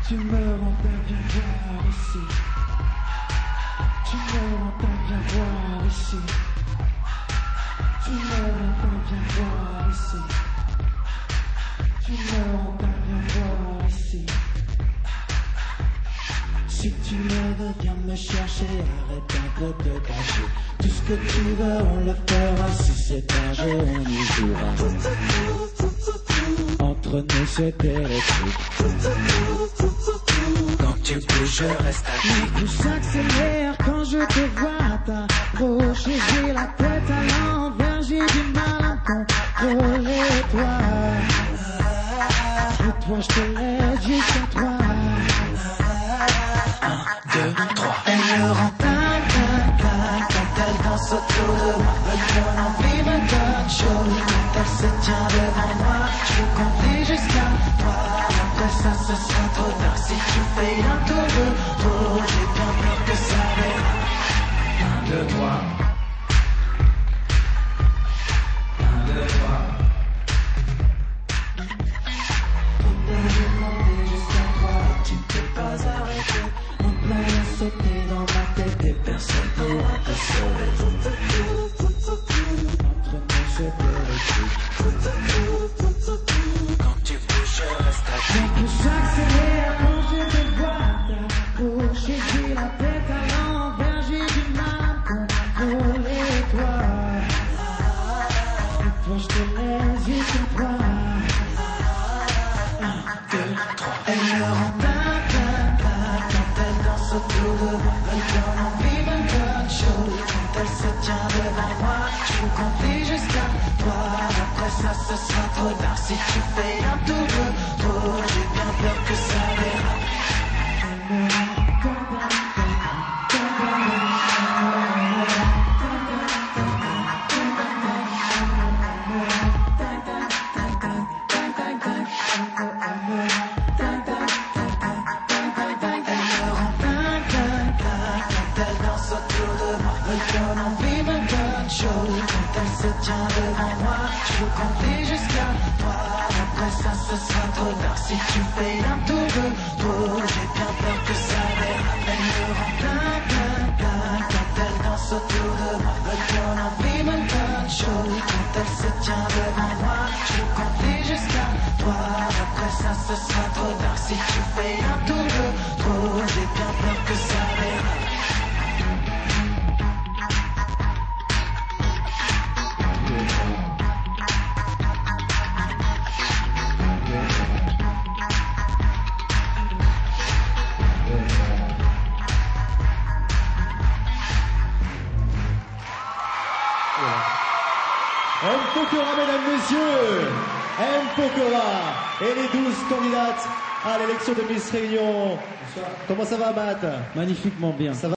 Tu me rends bien voir ici. Tu me rends bien voir ici. Tu me rends bien voir ici. Tu me rends bien voir ici. Si tu me veux, viens me chercher, arrête un peu de cacher. Tout ce que tu veux, on le fera. Si c'est un jeu, on y jouera. Entre nous, c'est électrique. Quand tu bouges, je reste assis. Tout s'accélère quand je te vois t'approcher. J'ai la tête à l'envers, j'ai du mal à contrôler toi. Et toi, je te laisse jusqu'à toi. 1, 2, 3. Elle me rend dingue, dingue, dingue. Quand elle danse autour de moi, me donne envie, me donne chaud. Quand elle se tient devant moi, je peux compter jusqu'à 3. Après ça, ce sera trop tard. Si tu fais un tour de trop, j'ai bien peur que ça verra. 1, 2, 3. 1, 2, 3. Tu ne peux pas arrêter. Mon plan a sauté dans ma tête et personne pourra te sauver. Entre nous c'est électrique. Quand tu bouges, je reste à pied. Que j'accélère quand je te vois t'approcher. J'ai la tête à l'envers, j'ai du mal à contrôler toi. Et toi je te laisse jusqu'à toi. 1, 2, 3. Elle me rend dingue, dingue, dingue. Quand elle danse autour de moi, me donne envie, me donne chaud. Quand elle se tient devant moi, je peux compter jusqu'à 3. Après ça, ce sera trop tard. Si tu fais un tour de trop, j'ai bien peur que ça verra. Elle me rend dingue, donne envie, me donne chaud. Quand elle se tient devant moi, je peux compter jusqu'à 3. Après ça, ce sera trop tard. Si tu fais un tour de trop, j'ai bien peur que ça verra. Elle me rend dingue, dingue, dingue. Quand elle danse autour de moi, me donne envie, me donne chaud. Quand elle se tient devant moi, je peux compter jusqu'à 3. Après ça, ce sera trop tard. Si tu fais un tour de trop, j'ai bien peur que ça verra. M. Pokora, mesdames, messieurs, M. Pokora et les 12 candidates à l'élection de Miss Réunion. Comment ça va, Matt? Magnifiquement bien. Ça va?